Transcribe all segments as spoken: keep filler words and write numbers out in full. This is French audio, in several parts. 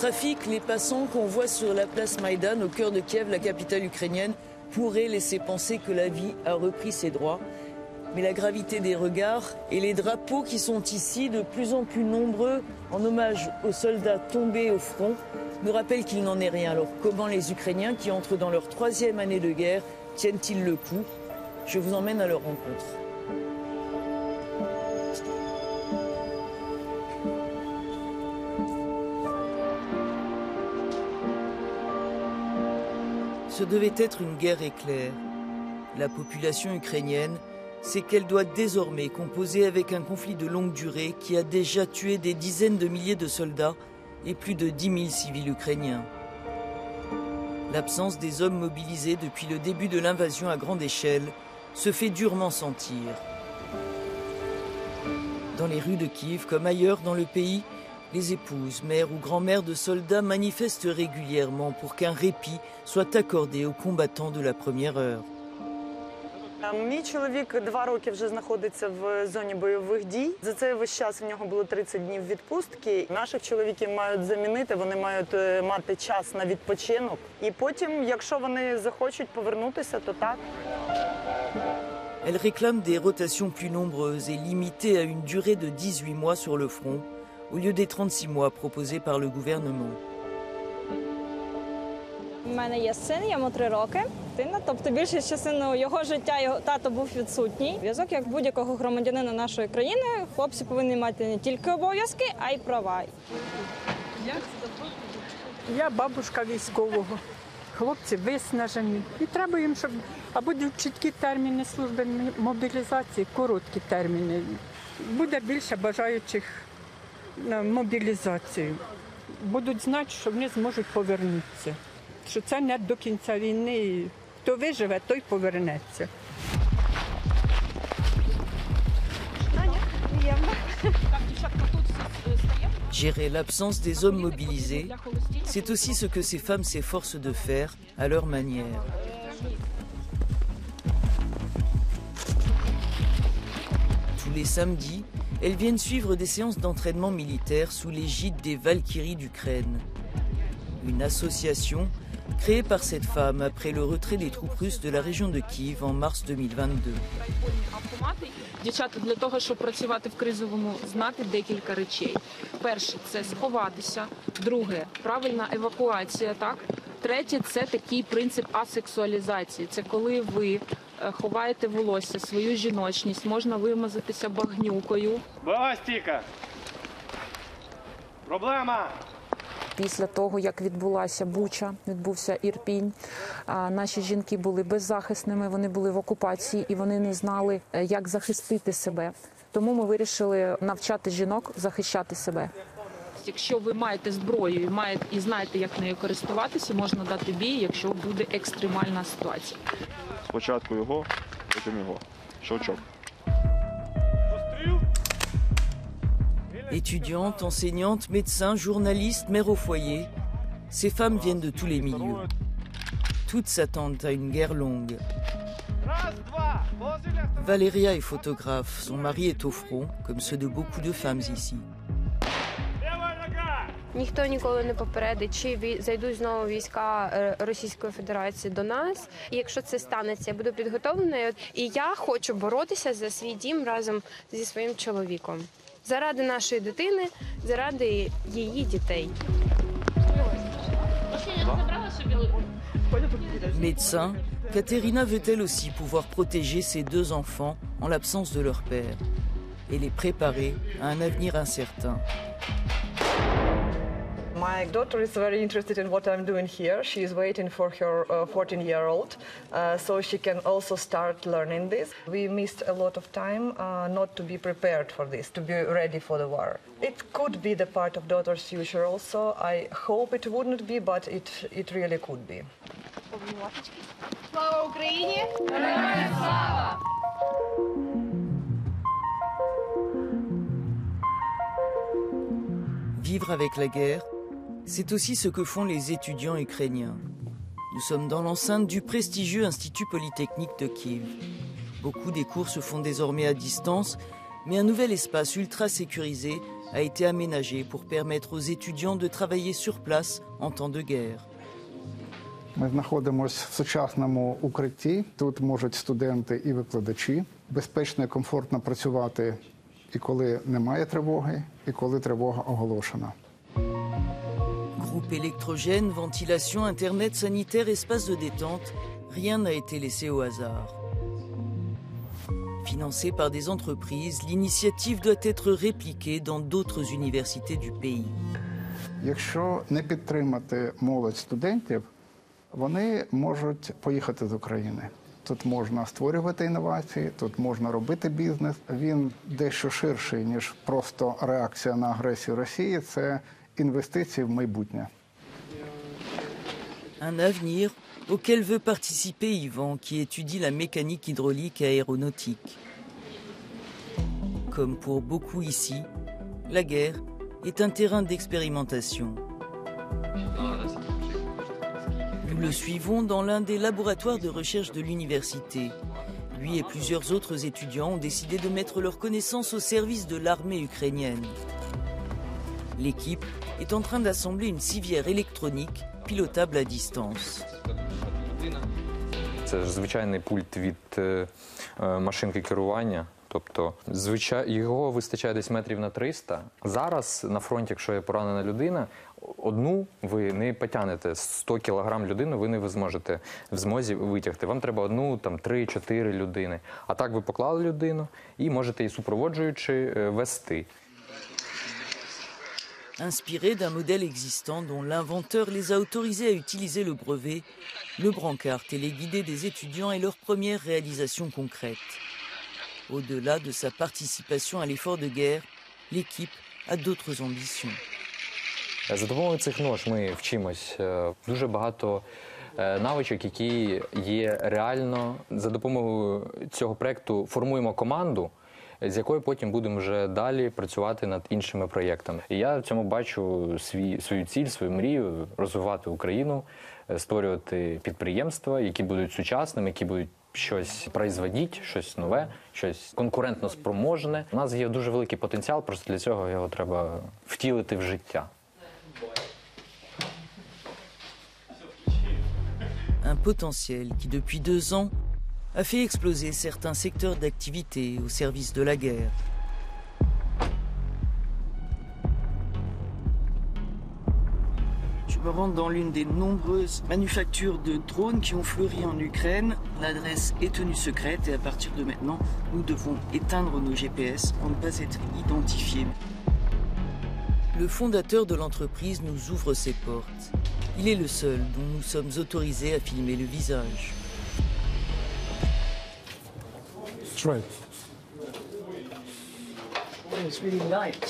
trafic, les passants qu'on voit sur la place Maïdan, au cœur de Kiev, la capitale ukrainienne, pourraient laisser penser que la vie a repris ses droits. Mais la gravité des regards et les drapeaux qui sont ici de plus en plus nombreux en hommage aux soldats tombés au front nous rappellent qu'il n'en est rien. Alors comment les Ukrainiens qui entrent dans leur troisième année de guerre tiennent-ils le coup? Je vous emmène à leur rencontre. Ce devait être une guerre éclair. La population ukrainienne sait qu'elle doit désormais composer avec un conflit de longue durée qui a déjà tué des dizaines de milliers de soldats et plus de dix mille civils ukrainiens. L'absence des hommes mobilisés depuis le début de l'invasion à grande échelle se fait durement sentir. Dans les rues de Kiev, comme ailleurs dans le pays, les épouses, mères ou grand-mères de soldats manifestent régulièrement pour qu'un répit soit accordé aux combattants de la première heure. Мій чоловік два роки вже знаходиться в зоні бойових дій. За цей весь час у нього було тридцять днів відпустки. Наших чоловіків мають замінити, вони мають мати час на відпочинок. І потім, якщо вони захочуть повернутися, то так. Elle réclame des rotations plus nombreuses et limitées à une durée de dix-huit mois sur le front, au lieu des trente-six mois proposés par le gouvernement. У мене є син, йому три роки. Тобто більшість частину його життя його тато був відсутній. Зв'язок як будь-якого громадянина нашої країни, хлопці повинні мати не тільки обов'язки, а й права. Я бабушка військового. Хлопці виснажені. І треба їм, щоб або чіткі терміни служби мобілізації, короткі терміни. Буде більше бажаючих на мобілізацію. Будуть знати, що вони зможуть повернутися. Що це не до кінця війни. Хто виживе, той повернеться. Gérer l'absence des hommes mobilisés, c'est aussi ce que ces femmes s'efforcent de faire à leur manière. Tous les samedis, elles viennent suivre des séances d'entraînement militaire sous l'égide des Valkyries d'Ukraine. Une association créée par cette femme après le retrait des troupes russes de la région de Kiev en mars deux mille vingt-deux. Дівчата, для того, щоб працювати в кризовому, знати декілька речей. Перше – це сховатися. Друге – правильна евакуація, так? Третє – це такий принцип асексуалізації. Це коли ви ховаєте волосся, свою жіночність, можна вимазатися багнюкою. Бойова стійка! Проблема! Після того, як відбулася Буча, відбувся Ірпінь, наші жінки були беззахисними, вони були в окупації і вони не знали, як захистити себе. Тому ми вирішили навчати жінок захищати себе. Якщо ви маєте зброю і, маєте, і знаєте, як нею користуватися, можна дати бій, якщо буде екстремальна ситуація. Спочатку його, потім його. Щелчок. Étudiantes, enseignantes, médecins, journalistes, mères au foyer, ces femmes viennent de tous les milieux. Toutes s'attendent à une guerre longue. Valéria est photographe, son mari est au front, comme ceux de beaucoup de femmes ici. Ніхто ніколи не попередить, чи зайдуть знову війська Російської Федерації до нас. І якщо це станеться, я буду підготовленою. І я хочу боротися за свій дім разом зі своїм чоловіком. Заради нашої дитини, заради її дітей. Médecin, Katerina veut elle aussi pouvoir protéger ses deux enfants en l'absence de leur père et les préparer à un avenir incertain. My daughter is very interested in what I'm doing here. She is waiting for her fourteen-year-old, uh, so she can also start learning this. We missed a lot of time uh, not to be prepared for this, to be ready for the war. It could be the part of daughter's future also. I hope it wouldn't be, but it, it really could be. Слава Україні! Слава! Vivre avec la guerre, c'est aussi ce que font les étudiants ukrainiens. Nous sommes dans l'enceinte du prestigieux Institut Polytechnique de Kiev. Beaucoup des cours se font désormais à distance, mais un nouvel espace ultra sécurisé a été aménagé pour permettre aux étudiants de travailler sur place en temps de guerre. Ми знаходимося в сучасному укритті. Тут можуть студенти і викладачі безпечно і комфортно працювати і коли немає тривоги, і коли тривога оголошена. Groupe électrogène, ventilation, internet sanitaire, espace de détente, rien n'a été laissé au hasard. Financée par des entreprises, l'initiative doit être répliquée dans d'autres universités du pays. Якщо не підтримати молодь студентів, вони можуть поїхати з України. Тут можна створювати інновації, тут можна робити бізнес. Він дещо ширший, ніж просто реакція на агресію Росії. Це інвестиції в майбутнє. Un avenir auquel veut participer Yvan, qui étudie la mécanique hydraulique et aéronautique. Comme pour beaucoup ici, la guerre est un terrain d'expérimentation. Nous le suivons dans l'un des laboratoires de recherche de l'université. Lui et plusieurs autres étudiants ont décidé de mettre leurs connaissances au service de l'armée ukrainienne. L'équipe est en train d'assembler une civière électronique pilotable à distance. Це ж звичайний пульт від е, машинки керування. Тобто, звичай... його вистачає десь метрів на триста. Зараз на фронті, якщо є поранена людина, одну ви не потягнете. сто кілограм людину ви не зможете в змозі витягти. Вам треба одну, там, три-чотири людини. А так ви поклали людину і можете її супроводжуючи вести. Inspiré d'un modèle existant dont l'inventeur les a autorisés à utiliser le brevet, le brancard téléguidé des étudiants est leur première réalisation concrète. Au-delà de sa participation à l'effort de guerre, l'équipe a d'autres ambitions. За допомогою цих нож ми вчимось дуже багато навичок, які є реально. За допомогою цього проєкту формуємо команду, з якою потім будемо вже далі працювати над іншими проєктами. І я в цьому бачу свій, свою ціль, свою мрію – розвивати Україну, створювати підприємства, які будуть сучасними, які будуть щось производити, щось нове, щось конкурентно спроможне. У нас є дуже великий потенціал, просто для цього його треба втілити в життя. Un potentiel qui, depuis deux ans, a fait exploser certains secteurs d'activité au service de la guerre. Je me rends dans l'une des nombreuses manufactures de drones qui ont fleuri en Ukraine. L'adresse est tenue secrète et à partir de maintenant, nous devons éteindre nos G P S pour ne pas être identifiés. Le fondateur de l'entreprise nous ouvre ses portes. Il est le seul dont nous sommes autorisés à filmer le visage. That's right. It's really light.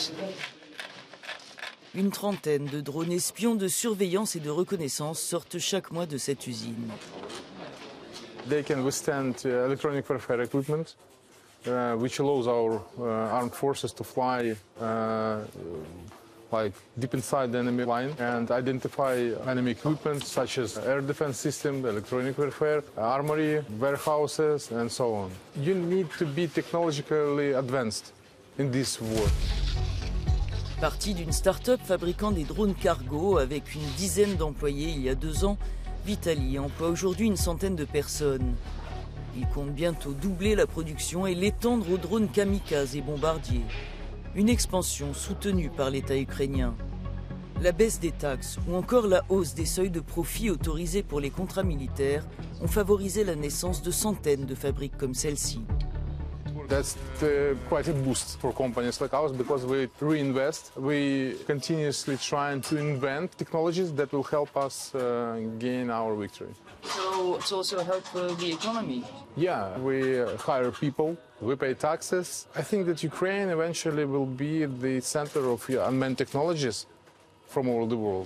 Une trentaine de drones espions de surveillance et de reconnaissance sortent chaque mois de cette usine. They can withstand uh, electronic warfare equipment, uh, which allows our uh, armed forces to fly uh, like deep inside the enemy line and identify enemy equipment such as air defense system, electronic warfare, armory, warehouses, and so on. You need to be technologically advanced in this war. Parti d'une start-up fabriquant des drones cargo avec une dizaine d'employés il y a deux ans, Vitali emploie aujourd'hui une centaine de personnes. Il compte bientôt doubler la production et l'étendre aux drones kamikazes et bombardiers. Une expansion soutenue par l'État ukrainien. La baisse des taxes ou encore la hausse des seuils de profit autorisés pour les contrats militaires ont favorisé la naissance de centaines de fabriques comme celle-ci. That's uh, quite a boost for companies like ours because we reinvest. We continuously trying to invent technologies that will help us uh, gain our victory. So it's also help uh, the economy. Yeah, we uh, hire people, we pay taxes. I think that Ukraine eventually will be the center of uh, unmanned technologies from all the world.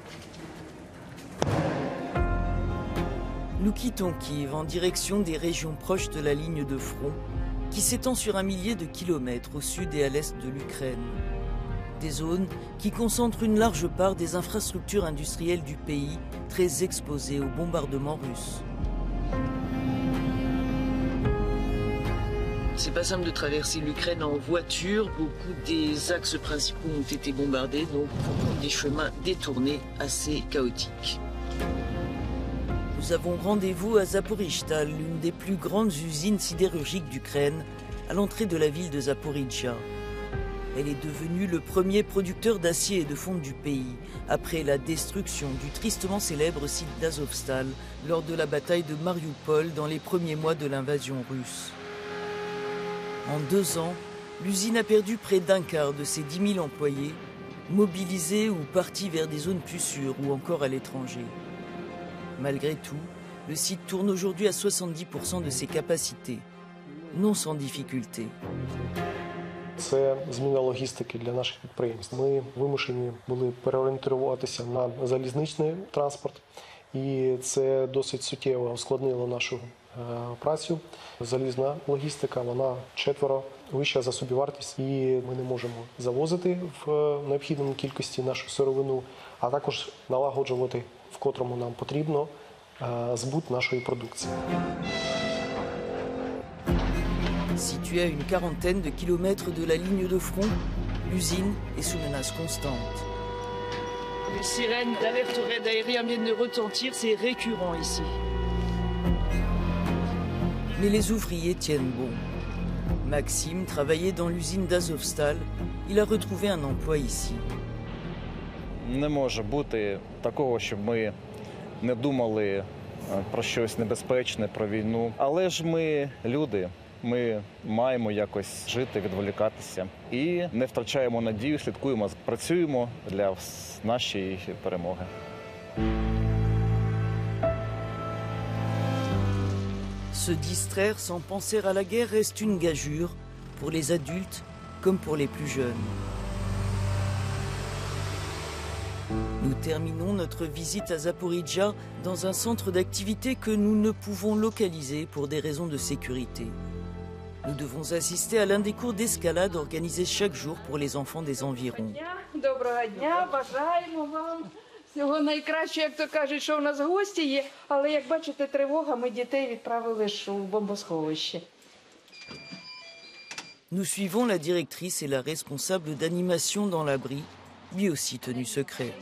Nous quittons Kiev en direction des régions proches de la ligne de front qui s'étend sur un millier de kilomètres au sud et à l'est de l'Ukraine. Des zones qui concentrent une large part des infrastructures industrielles du pays, très exposées aux bombardements russes. C'est pas simple de traverser l'Ukraine en voiture. Beaucoup des axes principaux ont été bombardés, donc des chemins détournés assez chaotiques. Nous avons rendez-vous à Zaporizhzhia, l'une des plus grandes usines sidérurgiques d'Ukraine, à l'entrée de la ville de Zaporizhzhia. Elle est devenue le premier producteur d'acier et de fonte du pays, après la destruction du tristement célèbre site d'Azovstal lors de la bataille de Mariupol dans les premiers mois de l'invasion russe. En deux ans, l'usine a perdu près d'un quart de ses dix mille employés, mobilisés ou partis vers des zones plus sûres ou encore à l'étranger. Malgré tout, le site tourne aujourd'hui à soixante-dix pour cent de ses capacités, non sans difficulté. Це зміна логістики для наших підприємств. Ми вимушені були переорієнтуватися на залізничний транспорт, і це досить суттєво ускладнило нашу працю. Залізна логістика, вона четверо вища за собівартість, і ми не можемо завозити в необхідній кількості нашу сировину, а також налагоджувати, в котрому нам потрібно, збут нашої продукції. Située à une quarantaine de kilomètres de la ligne de front, l'usine est sous menace constante. Les sirènes d'alerte au raid aérien viennent de retentir, c'est récurrent ici. Mais les ouvriers tiennent bon. Maxime travaillait dans l'usine d'Azovstal. Il a retrouvé un emploi ici. Не може бути такого, щоб ми не думали про щось небезпечне, про війну. Але ж ми люди. Ми маємо якось жити, відволікатися і не втрачаємо надію, слідкуємо, працюємо для нашої перемоги. Se distraire sans penser à la guerre reste une gageure pour les adultes comme pour les plus jeunes. Nous terminons notre visite à Zaporizhzhia dans un centre d'activité que nous ne pouvons localiser pour des raisons de sécurité. Nous devons assister à l'un des cours d'escalade organisés chaque jour pour les enfants des environs. Доброго дня, бажаємо вам всього найкращого, як то кажуть, що у нас гості є, але як бачите, тривога, ми дітей відправили ж у бомбосховище. Nous suivons la directrice et la responsable d'animation dans l'abri, lui aussi tenu secret.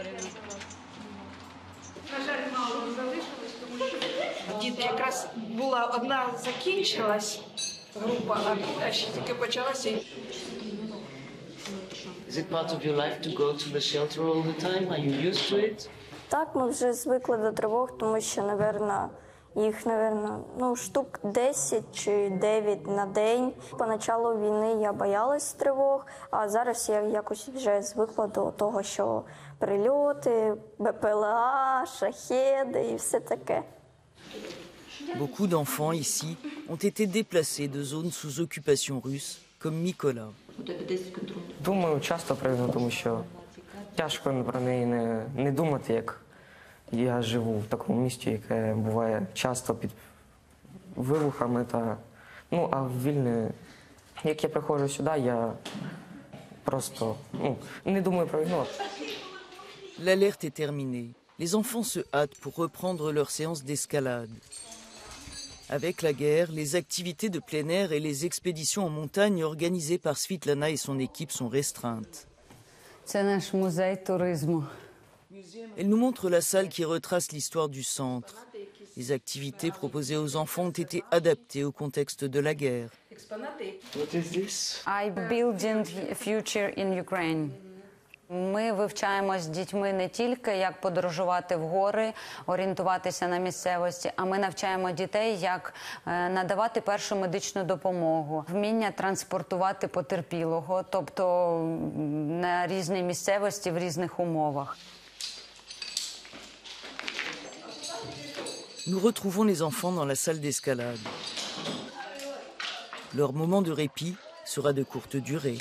Діти, якраз була одна закінчилась. Група, а ще тільки почалася. Is it part of your life to go to the shelter all the time? Are you used to it? Так, ми вже звикли до тривог, тому що, напевно, їх, напевно, ну, штук десять чи дев'ять на день. Поначалу війни я боялась тривог, а зараз я якось вже звикла до того, що прильоти, БПЛА, шахеди і все таке. Beaucoup d'enfants ici ont été déplacés de zones sous occupation russe, comme Mikola. Думаю, часто привезу, тому що тяжко про неї не, не думати, як я живу в такому місті, яке буває часто під вибухами. Та, ну, а в Вільні, як я приходжу сюди, я просто ну, не думаю про війну. L'alerte est terminée. Les enfants se hâtent pour reprendre leur séance d'escalade. Avec la guerre, les activités de plein air et les expéditions en montagne organisées par Svitlana et son équipe sont restreintes. C'est notre musée tourisme. Elle nous montre la salle qui retrace l'histoire du centre. Les activités proposées aux enfants ont été adaptées au contexte de la guerre. What is this? I building future in Ukraine. Ми вивчаємо з дітьми не тільки, як подорожувати в гори, орієнтуватися на місцевості, а ми навчаємо дітей, як надавати першу медичну допомогу, вміння транспортувати потерпілого, тобто на різній місцевості, в різних умовах. Nous retrouvons les enfants dans la salle d'escalade. Leur moment de répit sera de courte durée.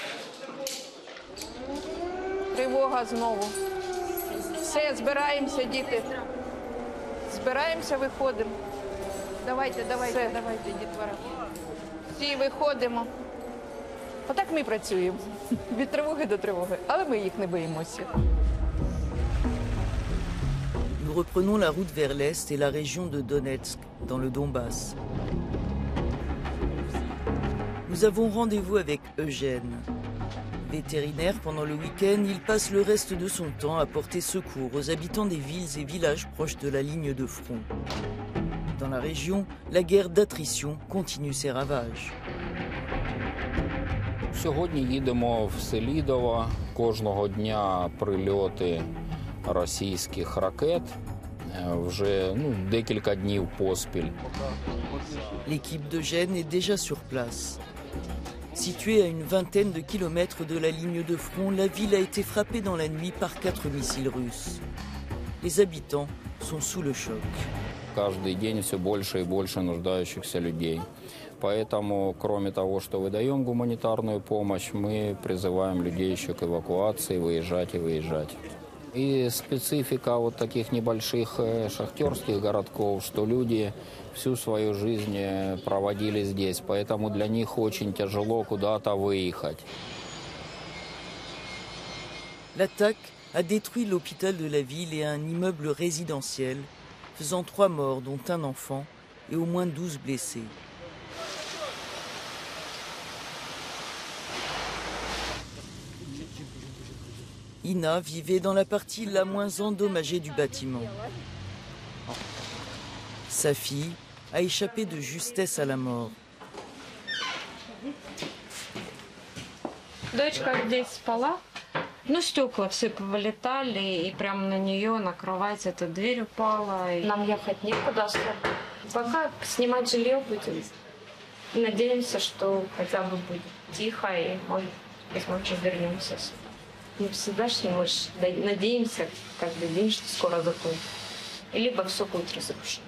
Тривога знову. Все, збираємося, діти. Збираємося, виходимо. Давайте, давайте, все. Давайте, дітвора. Всі виходимо. Отак ми працюємо. Від тривоги до тривоги. Але ми їх не боїмося. Nous reprenons la route vers l'est et la région de Donetsk, dans le Donbass. Nous avons rendez-vous avec Eugène. Vétérinaire pendant le week-end, il passe le reste de son temps à porter secours aux habitants des villes et villages proches de la ligne de front. Dans la région, la guerre d'attrition continue ses ravages. Сьогодні їдемо в Селідово. Кожного дня прильоти російських ракет. Вже ну, декілька днів поспіль. L'équipe d'Eugène est déjà sur place. Située à une vingtaine de kilomètres de la ligne de front, la ville a été frappée dans la nuit par quatre missiles russes. Les habitants sont sous le choc. Каждый день все больше и больше нуждающихся людей. Поэтому, кроме того, что выдаем гуманитарную помощь, мы призываем людей еще к эвакуации, выезжать и выезжать. И специфика вот таких небольших шахтерских городков, что люди всю свою жизнь проводили здесь, поэтому для них очень тяжело куда-то выехать. L'attaque a détruit l'hôpital de la ville et un immeuble résidentiel, faisant trois morts, dont un enfant, et au moins douze blessés. Ina vivait dans la partie la moins endommagée du bâtiment. Sa fille a échappé de justesse à la mort. Дочка здесь спала, ну стекла все повылетали, и прямо на нее, на кровать эта дверь упала. И нам ехать некуда. Пока снимать жилье будем. Надеемся, что хотя бы будет тихо, и мы, возможно, вернемся. Мы всегда ж мы ж надеемся каждый день, что скоро закончится. Либо все будет разрушено.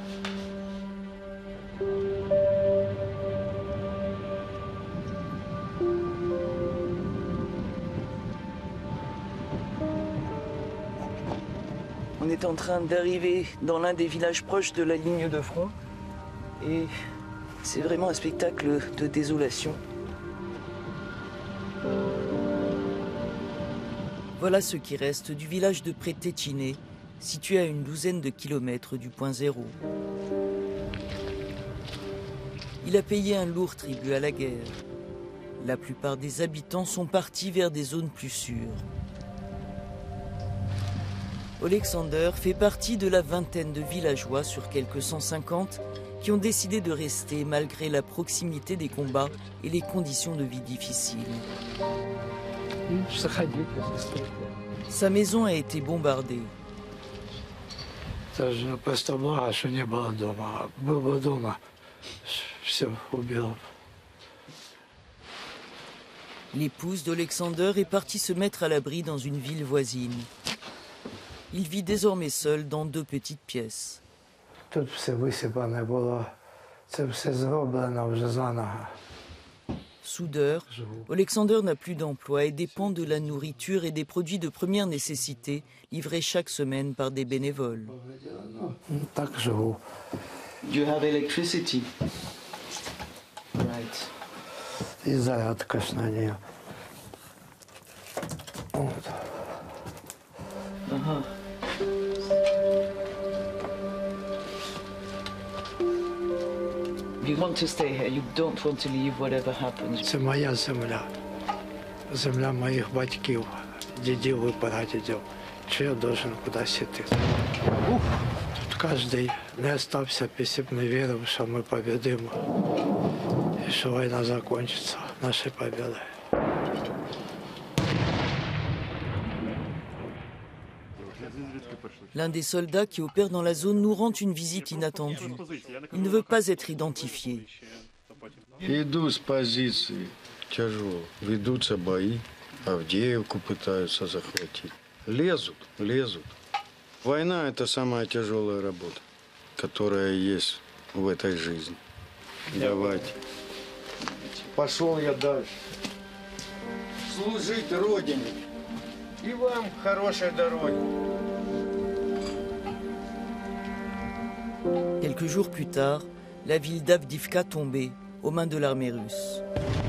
On est en train d'arriver dans l'un des villages proches de la ligne de front et c'est vraiment un spectacle de désolation. Voilà ce qui reste du village de Pretečine, situé à une douzaine de kilomètres du point zéro. Il a payé un lourd tribut à la guerre. La plupart des habitants sont partis vers des zones plus sûres. Oleksandr fait partie de la vingtaine de villageois sur quelques cent cinquante qui ont décidé de rester malgré la proximité des combats et les conditions de vie difficiles. Sa maison a été bombardée. L'épouse d'Oleksandr est partie se mettre à l'abri dans une ville voisine. Il vit désormais seul dans deux petites pièces. Soudeur, Oleksandr n'a plus d'emploi et dépend de la nourriture et des produits de première nécessité livrés chaque semaine par des bénévoles. You have electricity. Right. Uh-huh. You want to stay here, you don't want to leave whatever happens. Це моя земля. Земля моїх батьків, дідів і прадідів. Чи я должен кудись іти? Тут кожен не остався, якщо б не вірив, що ми победимо. І що війна закінчиться, наші победи. L'un des soldats qui opère dans la zone nous rend une visite inattendue. Il ne veut pas être identifié. Иду с позиции тяжело. Ведутся бои. Авдеевку пытаются захватить. Лезут, лезут. Война – это самая тяжелая работа, которая есть в этой жизни. Давайте. Пошел я дальше. Служить Родине. И вам хорошей дороги. Quelques jours plus tard, la ville d'Avdivka tombait aux mains de l'armée russe.